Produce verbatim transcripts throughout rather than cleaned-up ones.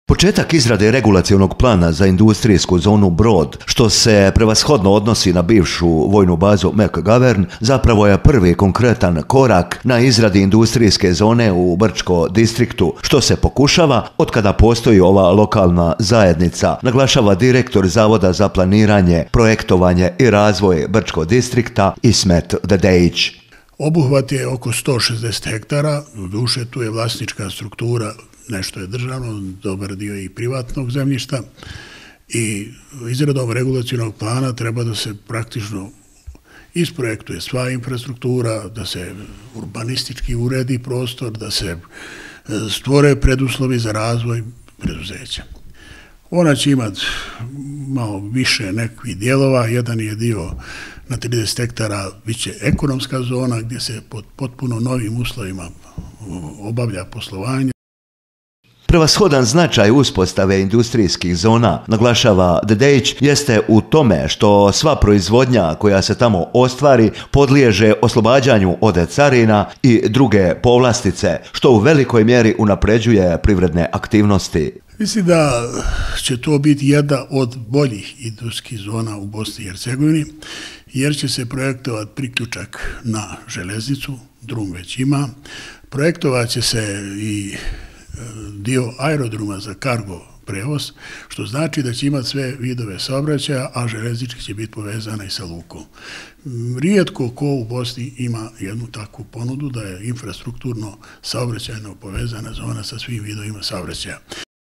Početak izrade regulacionog plana za industrijsku zonu Brod, što se prevashodno odnosi na bivšu vojnu bazu McGovern, zapravo je prvi konkretan korak na izradi industrijske zone u Brčko distriktu, što se pokušava otkada postoji ova lokalna zajednica, naglašava direktor Zavoda za planiranje, projektovanje i razvoj Brčko distrikta Ismet Dedejić. Obuhvat je oko sto šezdeset hektara, doduše tu je vlasnička struktura, nešto je državno, dobar dio i privatnog zemljišta i izradom regulacionog plana treba da se praktično isprojektuje sva infrastruktura, da se urbanistički uredi prostor, da se stvore preduslovi za razvoj preduzeća. Ona će imati malo više nekih dijelova, jedan je dio na trideset hektara biće ekonomska zona gdje se pod potpuno novim uslovima obavlja poslovanje. Prevashodan značaj uspostave industrijskih zona, naglašava Dedejić, jeste u tome što sva proizvodnja koja se tamo ostvari podliježe oslobađanju od carina i druge povlastice, što u velikoj mjeri unapređuje privredne aktivnosti. Mislim da će to biti jedna od boljih industrijskih zona u Bosni i Hercegovini, jer će se projektovati priključak na železnicu, drum već ima, projektovat će se i dio aerodroma za kargo prevoz, što znači da će imati sve vidove saobraćaja, a železnički će biti povezana i sa lukom. Rijetko ko u Bosni ima jednu takvu ponudu da je infrastrukturno saobraćajno povezana zona sa svim vidovima saobraćaja.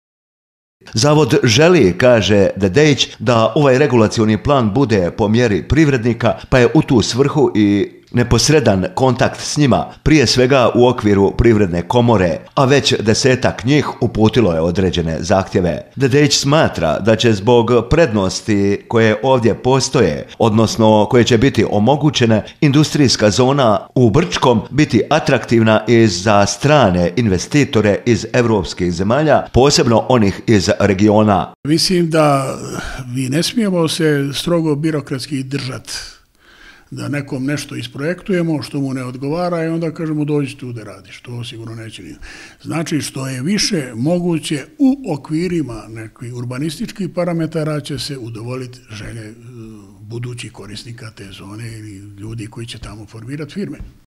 Zavod želi, kaže Dedejić, da ovaj regulacioni plan bude po mjeri privrednika, pa je u tu svrhu i neposredan kontakt s njima, prije svega u okviru privredne komore, a već desetak njih uputilo je određene zahtjeve. Dedejić smatra da će zbog prednosti koje ovdje postoje, odnosno koje će biti omogućene, industrijska zona u Brčkom biti atraktivna i za strane investitore iz evropskih zemalja, posebno onih iz regiona. Mislim da mi ne smijemo se strogo birokratski držati, da nekom nešto isprojektujemo što mu ne odgovara i onda kažemo dođi tu da radiš. To sigurno neće ni. Znači što je više moguće u okvirima nekih urbanističkih parametara će se udovoljiti želje budućih korisnika te zone ili ljudi koji će tamo formirati firme.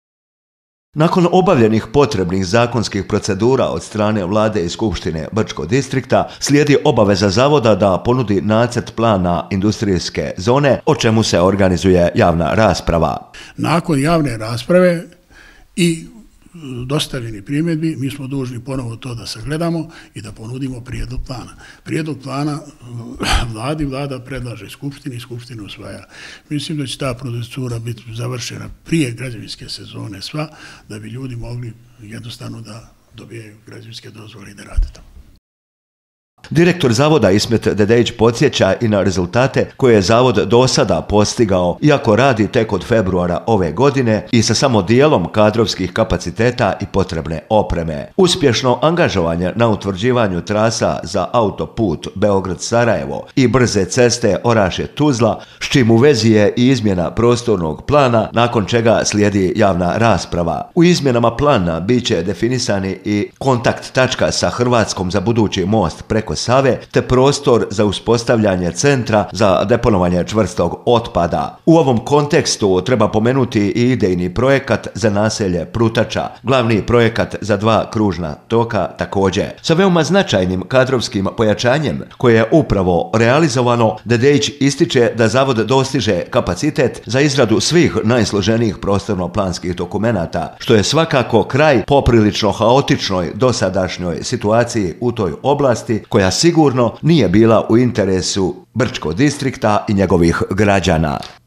Nakon obavljenih potrebnih zakonskih procedura od strane vlade i skupštine Brčko distrikta, slijedi obaveza zavoda da ponudi nacrt plana industrijske zone, o čemu se organizuje javna rasprava. Nakon javne rasprave i dostavljeni primjedbi, mi smo dužni ponovo to da sagledamo i da ponudimo prijedlog plana. Prijedlog plana vladi, vlada predlaže skupštini i skupština usvaja. Mislim da će ta procedura biti završena prije građevinske sezone sva, da bi ljudi mogli jednostavno da dobijaju građevinske dozvole i da rade tamo. Direktor zavoda Ismet Dedejić podsjeća i na rezultate koje je zavod do sada postigao, iako radi tek od februara ove godine i sa samo dijelom kadrovskih kapaciteta i potrebne opreme. Uspješno angažovanje na utvrđivanju trasa za autoput Beograd-Sarajevo i brze ceste Orašje-Tuzla, s čim u vezi je i izmjena prostornog plana, nakon čega slijedi javna rasprava. U izmjenama plana bit će definisani i kontakt tačka sa Hrvatskom za budući most preko Save, te prostor za uspostavljanje centra za deponovanje čvrstog otpada. U ovom kontekstu treba pomenuti i idejni projekat za naselje Prutača, glavni projekat za dva kružna toka također. Sa veoma značajnim kadrovskim pojačanjem koje je upravo realizovano, Dedejić ističe da zavod dostiže kapacitet za izradu svih najsloženijih prostorno-planskih dokumenata, što je svakako kraj poprilično haotičnoj dosadašnjoj situaciji u toj oblasti, koja sigurno nije bila u interesu Brčko distrikta i njegovih građana.